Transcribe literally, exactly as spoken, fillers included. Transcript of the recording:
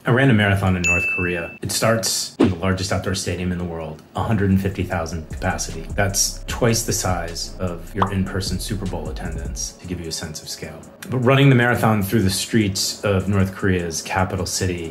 I ran a marathon in North Korea. It starts in the largest outdoor stadium in the world, one hundred fifty thousand capacity. That's twice the size of your in-person Super Bowl attendance, to give you a sense of scale. But running the marathon through the streets of North Korea's capital city